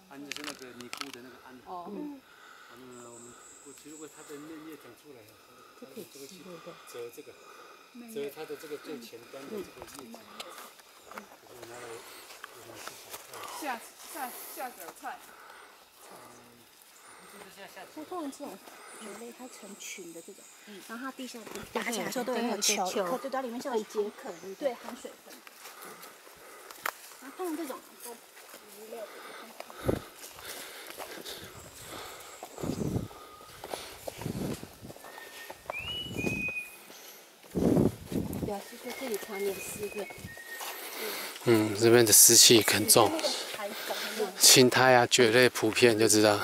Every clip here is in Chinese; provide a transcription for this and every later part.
桉就是那个尼姑的那个桉。哦。我们过去如果它的嫩叶长出来，这个去折这个，折它的这个最前端的这个叶子，就是拿来吃小菜。 下酒菜。 像通常这种蕨类，它成群的这种，然后它地下打起来的时候都有那个球，一颗对到里面像解渴，对，含水分。然后通常这种都鱼类。 表示说这里常年湿润。 这边的湿气很重，青苔啊、蕨类普遍就知道。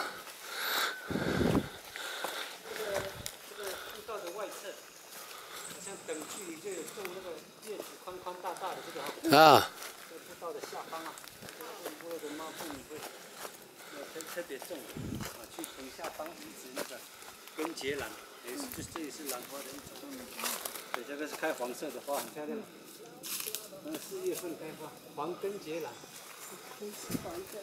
这个步道的外侧，像等距离就有种那个叶子宽宽大大的这个啊。这步道的下方啊，这个的猫妇女会特别种去藤下方移植那个根节兰，这也是兰花的一种。对，这个是开黄色的花，很漂亮。4月份开花，黄根节兰。 黄根。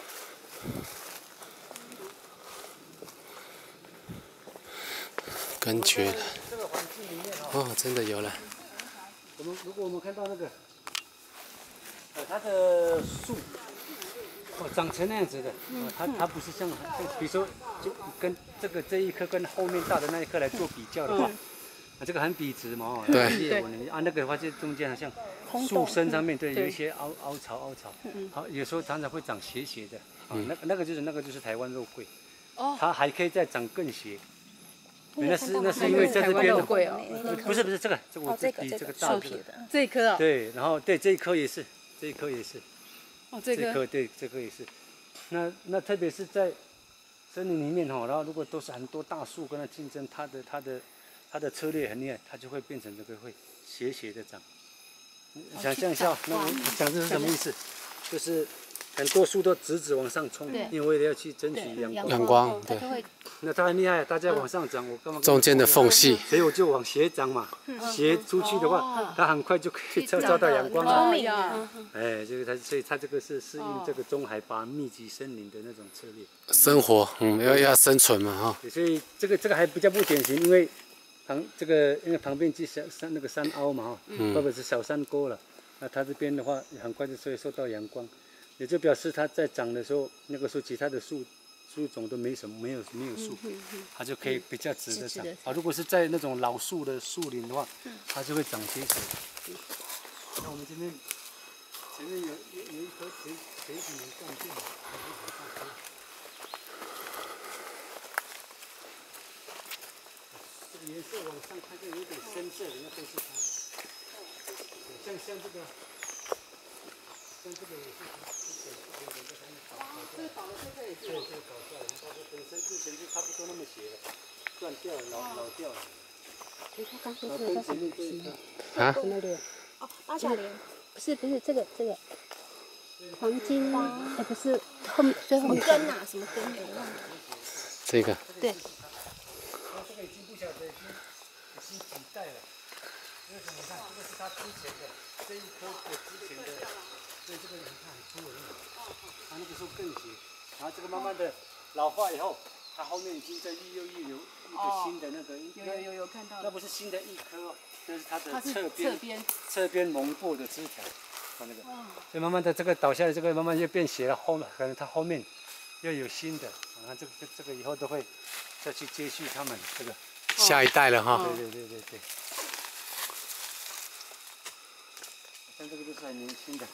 根蕨兰。 这个环境里面真的有了。 如果我们看到那个，它的树，长成那样子的，它不是像，比如说，就跟这一棵跟后面大的那一棵来做比较的话。这个很笔直嘛， 对， 那个的话，这中间好像树身上面对有一些凹槽，好，有时候常常会长斜斜的，那个就是台湾肉桂，它还可以再长更斜，那是因为在这边的，不是这个我比这个大这一颗啊， 对，然后对这一颗也是， 哦这颗对这颗也是，那特别是在森林里面然后如果都是很多大树跟它竞争，它的策略很厉害，它就会变成这个会斜斜的长。想象一下，那我讲这是什么意思？就是很多树都直往上冲，因为为了要去争取阳光，对。 那它很厉害，大家往上长，我干嘛？ 中间的缝隙， 所以我就往斜长嘛，斜出去的话，它很快就可以照到阳光了。哎，所以它这个是适应这个中海拔密集森林的那种策略。 生活，要生存嘛， 所以这个还比较不典型，因为因为旁边是那个山凹嘛或者是小山沟了，那它这边的话很快就会受到阳光，也就表示它在长的时候，那个时候其他的树种都没有树，它就可以比较直的长。如果是在那种老树的树林的话，它就会长斜斜。那我们这边前面有一棵前几年种进来，颜色往上看就有点深色的，那都是它。像这个也是它。 这个倒的这个也是。 对，这个搞出来的，它本身之前就差不多那么斜了，断掉了，老掉了。跟前面这一棵。 什么莲？ 八角莲。 不是这个黄金不是后面最后面根啊，什么根？ 这个。 对。 这个已经不晓得已经几代了。为什么？你看，这个是它之前的这一棵的之前的，所以这个你看很粗而已。它那个时候更斜，然后这个慢慢的老化以后，它后面已经在又有一个新的那个。 有看到。 那不是新的一棵，这是它的侧边蒙过的枝条，看那个。所以慢慢的这个倒下来，这个慢慢就变斜了，可能它后面又有新的，然后这个以后都会。再去接续他们这个下一代了哈。 对。像这个就是很年轻的。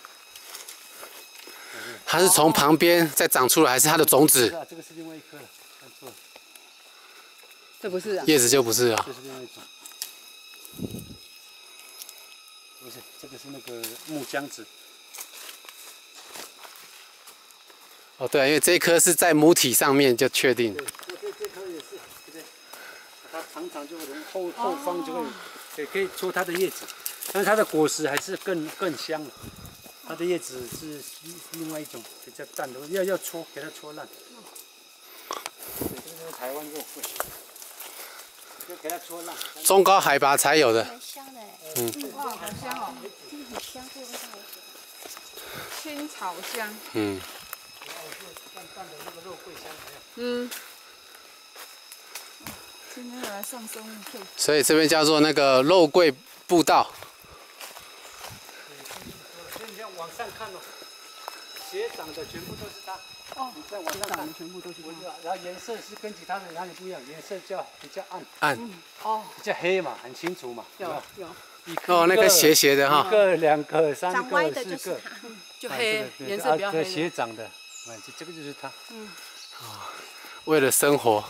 它是从旁边再长出来，还是它的种子？ 这个是另外一棵了，看错了。 这不是啊。 叶子就不是啊。 这是另外一种。不是，这个是那个木姜子。 对，因为这一颗是在母体上面就确定。 对，这颗也是，对不对？它常就从后方就会，也可以戳它的叶子，但是它的果实还是更香。它的叶子是另外一种比较淡的，要戳，给它戳烂。这是台湾肉桂，就给它戳烂。 中高海拔才有的。 蛮香的哇，好香哦！ 这个很香，这个味道好香。 青草香。 然后就淡淡肉桂香， 嗯。今天来上生物课。 所以这边叫做那个肉桂步道。 所以你要往上看哦，斜长的全部都是它。 哦， 你再往上看， 全部都是然后颜色是根据它的哪里不一样，颜色比较暗， 哦， 比较黑嘛，很清楚嘛。 有。 哦，那个斜斜的哈。 一个、两个、三长歪个、4 的就是个， 就黑，颜色比较黑。 斜长的，这个就是它。 为了生活。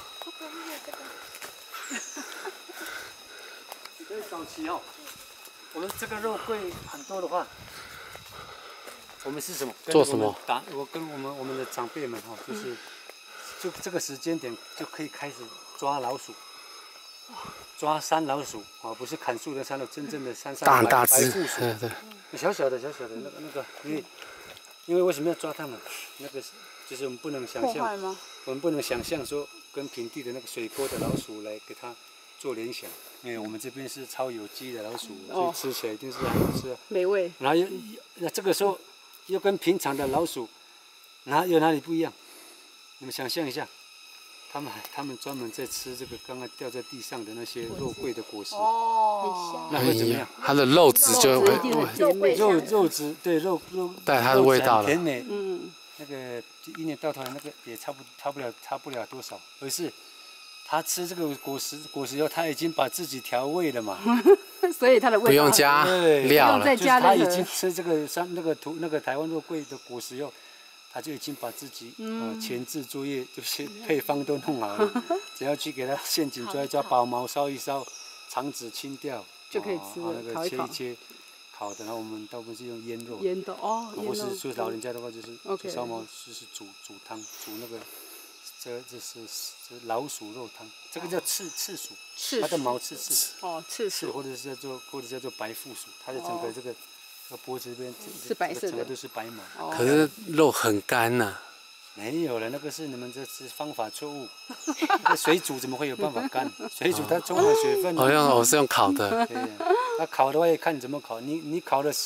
所以早期哦，我们这个肉桂很多的话，我们是什么？ 做什么？ 我跟我们的长辈们哈，就这个时间点就可以开始抓老鼠，抓山老鼠啊，不是砍树的山老鼠，真正的山上大只， 白腹鼠， 对， 小小的那个，因为为什么要抓它们？那个就是我们不能想象，我们不能想象说跟平地的那个水沟的老鼠来给它做联想，因为我们这边是超有机的老鼠，所以吃起来一定是很好吃， 美味。 然后这个时候又跟平常的老鼠有哪里不一样？你们想象一下，他们专门在吃这个刚刚掉在地上的那些肉桂的果实， 哦， 那会怎么样？ 它的肉质就会肉质对肉带它的味道了， 甜美。那个一年到头来那个也差不了多少，而是他吃这个果实以后，他已经把自己调味了嘛， 所以它的味道不用加料了， 就是他已经吃这个那个台湾肉桂的果实以后，他就已经把自己前置作业就是配方都弄好了，只要去给他陷阱抓一抓，把毛烧一烧，肠子清掉就可以吃了， 那个切一切。烤的，然后我们大部分是用腌肉， 腌的哦， 或是说老人家的话就是烧毛，就是煮汤，煮那个，这是老鼠肉汤，这个叫赤鼠，它的毛刺哦，赤鼠， 或者叫做白腹鼠，它的整个这个脖子这边是白色的， 整个都是白毛。 可是肉很干呐。 没有了，那个是你们这是方法错误。那水煮怎么会有办法干？水煮它充满水分。 我是用烤的。 对，那烤的话也看你怎么烤。你烤的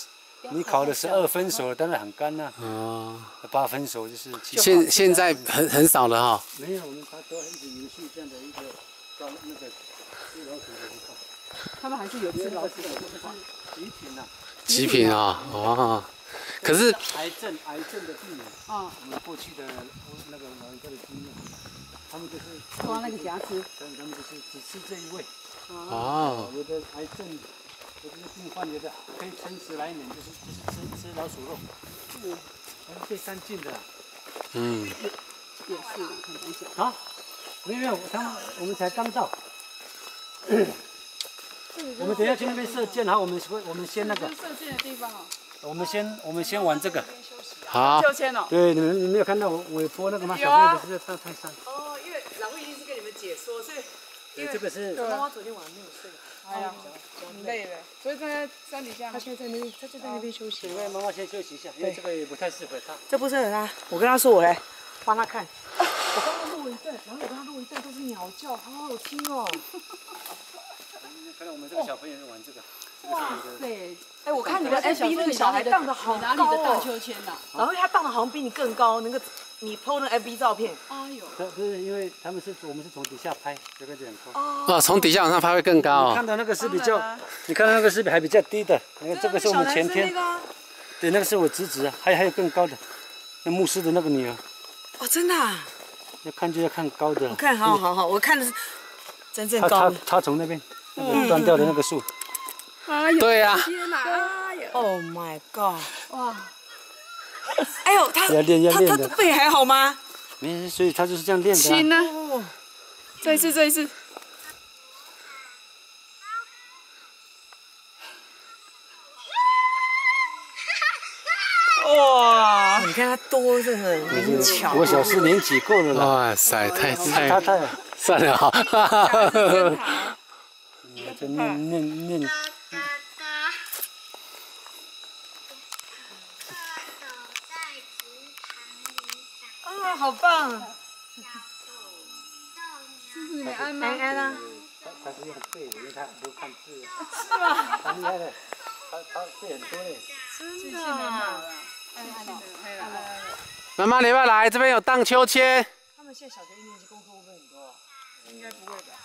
12分熟了，当然很干呐。8分熟就是。 现在很少了哈。 没有，我们它都一直延续这样的一个那个吃老鼠的文化。 他们还是有吃老鼠的文化。 极品呐。 极品啊！哦。可是癌症的病人我们过去的那个老人家的经验，他们就是抓那个瑕疵， 他们就是只吃这一味。有的癌症，有的病患有的可以撑10来年，就是吃老鼠肉，它是最干净的。 也是很难讲。 好，没有，我们才刚到。我们等一下去那边射箭，好，我们先那个。 射箭的地方哦。 我们先玩这个。 好。 秋千哦。 对，你没有看到我播那个吗？ 有啊。 小朋友是在泰山。 哦，因为老师一定是跟你们解说，所以。 对，这个是。 妈妈昨天晚上没有睡。哎呀，很累了，所以在山底下。他现在他就在那边休息。 因为妈妈先休息一下，因为这个也不太适合他。 这不适合他，我跟他说我来帮他看。我刚刚录一段，然后我跟他录一段都是鸟叫，好好听哦。 看到我们这个小朋友在玩这个。 哇塞！哎，我看你的 FB 那个小孩荡得好高哦。 哪里的荡秋千呐？ 然后他荡得好像比你更高，你 PO 那 FB 照片。 哎呦。 不是因为我们是从底下拍，这个就很高。 哦，从底下往上拍会更高。 你看到那个是比较，你看到那个是还比较低的，这个是我们前天。对，那个是我侄子啊，还有更高的，那牧师的那个女儿。 哦，真的啊？ 要看高的。 我看好，我看的是真正高的。 他从那边那个断掉的那个树。 对呀。 天哪！哎呀 ！Oh my god！ 哇！ 哎呦，他的背还好吗？ 没事，所以他就是这样练的。 亲啊！这一次。 哇！你看他多真的灵巧。 我小4年级够了啦。 哇塞，太算了哈。 就念。 啊，好棒！ 这是你们安吗？ 安啊。 他是用背的，因为他不看字。 是吗？ 很厉害的，他背很多嘞。 真的啊！ 妈妈，你要不要来？这边有荡秋千。 们现在小学1年级功课会不会很多啊？ 应该不会吧？